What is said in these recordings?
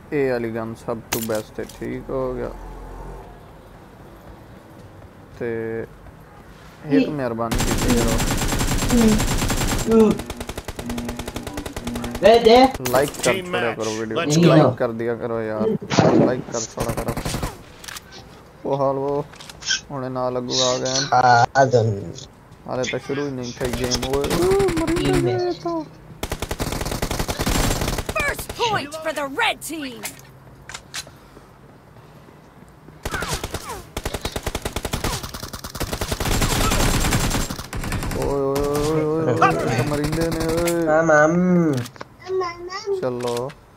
ए वाली गन सब तो बेस्ट है। ठीक हो गया ते एक मेहरबानी कीजिए लाइक कर छोड़ा करो वीडियो को, लाइक कर दिया करो यार, लाइक कर छोड़ा करो। वो हाल वो होने ना लगू आ गए हाले तो शुरू ही नहीं थी गेम। वो First point for the red team. मरिंदे ने चलो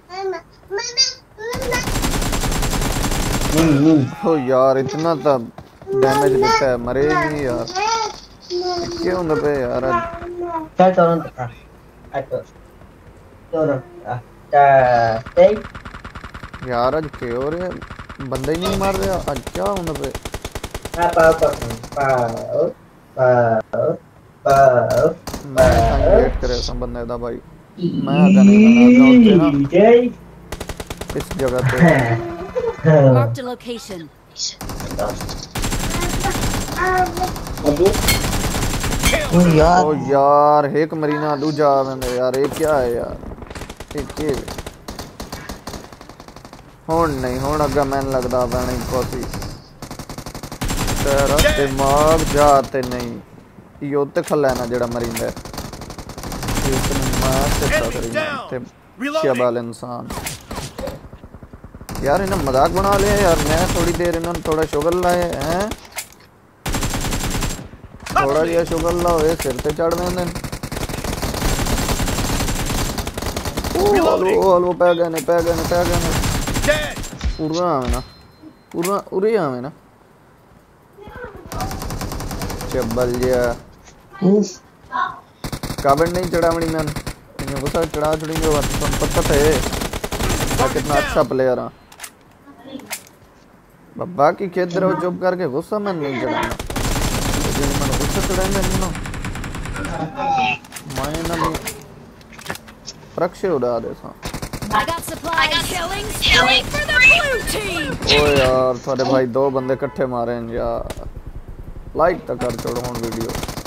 ओ यार इतना तो डैमेज देता है, मरे नहीं यार क्यों ना पे यार। यार आज क्यों हो रहे बंदे ही नहीं मार रहे आज, क्या होना पे मैं वेट करे सब बंदे दा भाई। मैं अगर नहीं ना इस जगह पे Marked a location. ओ यार एक मरीना दूजा मैंने यार, ये क्या है यार ये होन नहीं होन अगर मैंने लगता पैनी कॉफी तेरा दिमाग जाते नहीं यो ते खला है ना जड़ा मरींदा इसने मार से शाबाल इंसान यार इन्हें मजाक बना लिया यार। मैं थोड़ी देर इन्होंने थोड़ा शुगर लाए हैं, थोड़ा लिया शुगर लाओ ये सिर पे चढ़ में वो पै गए ने पूरा आवे ना पूरा उरे आवे ना चब्बल जिया काबड़ नहीं चढ़ावनी मैंने इन्हें गुस्सा चढ़ा चढ़ी जो पता थे कितना अच्छा प्लेयर हाँ बब्बा की खेत रहो चुप करके गुस्सा मैं नहीं चढ़ाना मैंने गुस्सा चढ़ाएंगे मैंने प्रक्षे उड़ा दे सा। ओ यार थोड़े भाई दो बंदे इकट्ठे मारे हैं यार, लाइक तक कर छोड़ो हूँ वीडियो।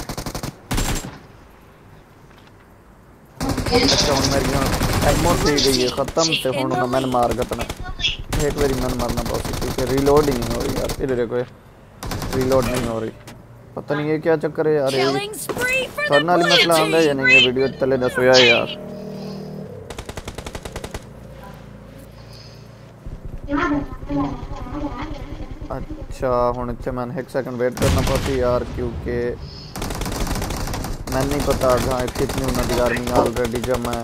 अच्छा हूँ मेरी एमो थी गई है खत्म से हूँ ना मैंने मार गतना एक बारी मैंने मारना बहुत क्योंकि रीलोड ही नहीं हो रही यार। इधर देखो रीलोड नहीं हो रही, पता नहीं ये क्या चक्कर है यार। ये थोड़ा वाली मसला आंदा है या नहीं ये वीडियो तले दसो यार। अच्छा हुण इत्थे मैंने 1 सेकंड वेट करना पड़ती यार क्योंकि मैंने नहीं पता हाँ कितनी उन्होंने आर्मी ऑलरेडी जब मैं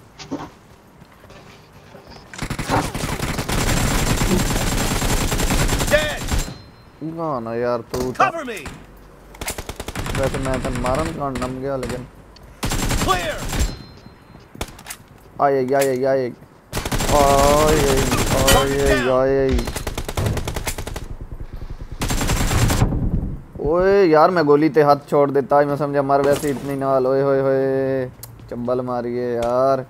ना यार तू वैसे मैं तो मारन कांड नम गया लेकिन आए ओए यार मैं गोली ते हाथ छोड़ देता मैं समझा मर वैसे इतनी नाल ओए होए चंबल मारिए यार।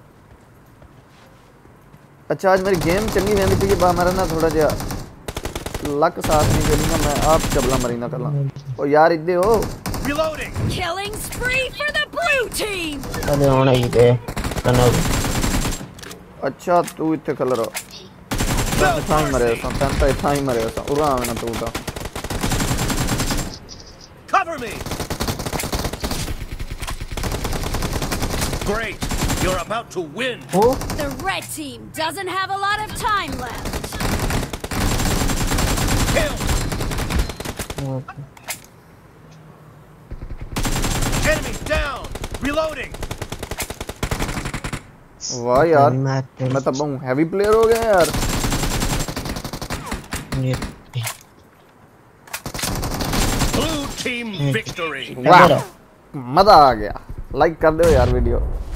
अच्छा आज मेरी गेम चंगी वेंदी पई बा मेरा ना थोड़ा जा लक साथ नहीं चलूंगा मैं आप चबला मरी ना करला ओ यार इदे हो killing spree for the blue team। अरे होना ही दे कनो। अच्छा तू इत्थे खल रहो मैं थाई मरे सा तंता थाई मरे सा उरा आवे ना तू ता cover me। Great, you're about to win। The red team doesn't have a lot of time left। Kill। Enemy down। Reloading। वाह यार मैं तब बहुत हैवी प्लेयर हो गया यार। Blue team victory। वाह मजा आ गया, लाइक कर दो यार वीडियो।